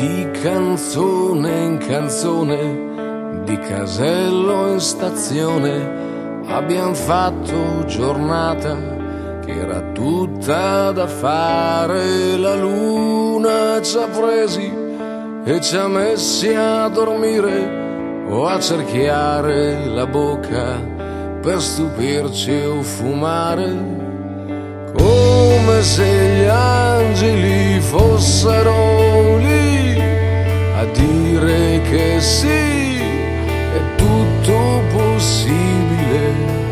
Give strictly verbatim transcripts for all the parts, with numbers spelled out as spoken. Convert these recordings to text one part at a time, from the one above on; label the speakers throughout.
Speaker 1: di canzone in canzone, di casello in stazione, abbiamo fatto giornata che era tutta da fare. La luna ci ha presi e ci ha messi a dormire o a cerchiare la bocca per stupirci o fumare, come se gli angeli fossero lì a dire che sì, è tutto possibile.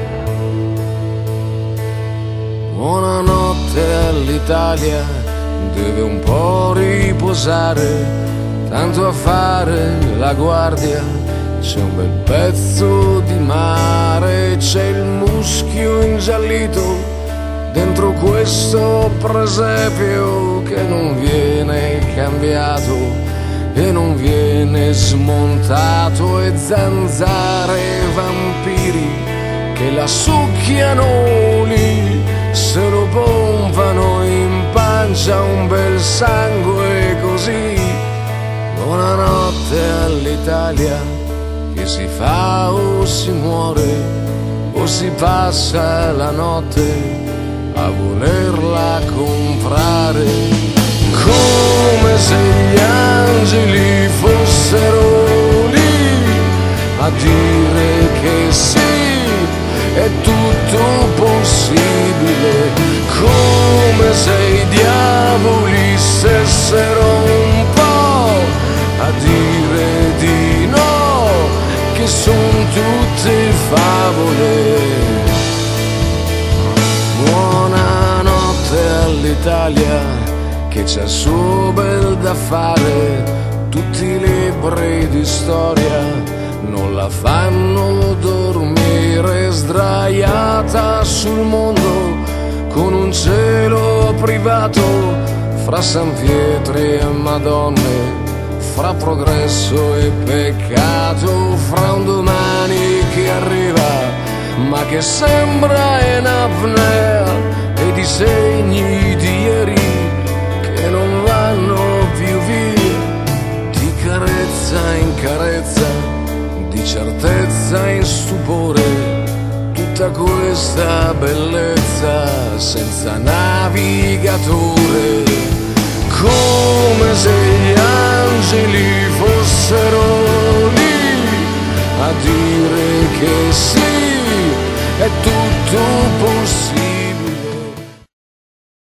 Speaker 1: Buonanotte all'Italia, deve un po' riposare, tanto a fare la guardia, c'è un bel pezzo di mare, c'è il muschio ingiallito dentro questo presepio che non viene cambiato e non viene smontato, e zanzare e vampiri che la succhiano lì, se lo pompano in pancia un bel sangue così. Buonanotte all'Italia, che si fa o si muore o si passa la notte a volerla comprare, come se gli angeli fossero lì a dire che sì, è tutto possibile, come se i diavoli stessero un po' a dire di no, che son tutte favole. Buonanotte all'Italia, che c'è il suo bel da fare, tutti i libri di storia non la fanno dormire, sdraiata sul mondo con un cielo privato, fra San Pietri e Madonne, fra progresso e peccato, fra un domani che arriva ma che sembra in apnea, e di segni di ieri che non vanno più via, di carezza in carezza, di certezza in stupore, tutta questa bellezza senza navigatore, come se gli angeli fossero lì a dire che sì,